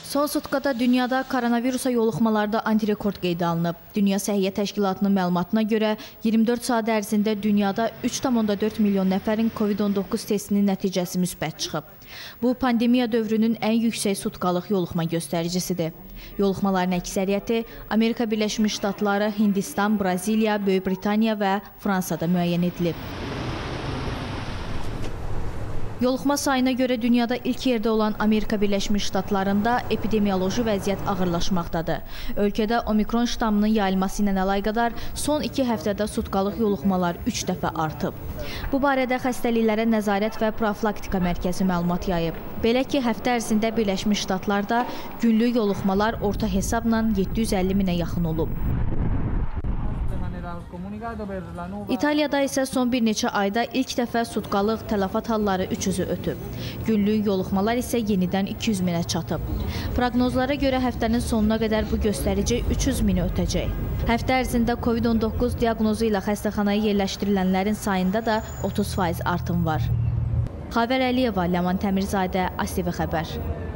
Son sutkada dünyada koronavirusa yoluxmalarda antirekord qeydə alınıb. Dünya Səhiyyə Təşkilatının məlumatına görə 24 saat ərzində dünyada 3,4 milyon nəfərin COVID-19 testinin nəticəsi müsbət çıxıb. Bu, pandemiya dövrünün ən yüksək sutkalıq yoluxma göstəricisidir. Yoluxmaların əksəriyyəti Amerika Birləşmiş Ştatları, Hindistan, Braziliya, Böyük Britaniya və Fransada müəyyən edilib. Yoluxma sayına görə dünyada ilk yerdə olan Amerika Birləşmiş Ştatlarında epidemioloji vəziyyət ağırlaşmaqdadır. Ölkədə omikron ştamının yayılması ilə əlaqədar son 2 həftədə sutkalıq yoluxmalar 3 dəfə artıb. Bu barədə Xəstəliklərə Nəzarət və Profilaktika Mərkəzi məlumat yayıb. Belə ki, həftə ərzində Birləşmiş Ştatlarda günlük yoluxmalar orta hesabla 750 minə yaxın olub. İtaliyada isə son bir neçə ayda ilk dəfə sutkalıq tələfat halları 300-ü ötüb. Günlük yoluxmalar isə yenidən 200 minə çatıb. Proqnozlara görə həftənin sonuna qədər bu göstərici 300 mini ötəcək. Həftə ərzində COVID-19 diaqnozu ilə xəstəxanaya yerləşdirilənlərin sayında da 30% artım var. Xavər Əliyeva, Ləman Təmirzadə, ATV Xəbər.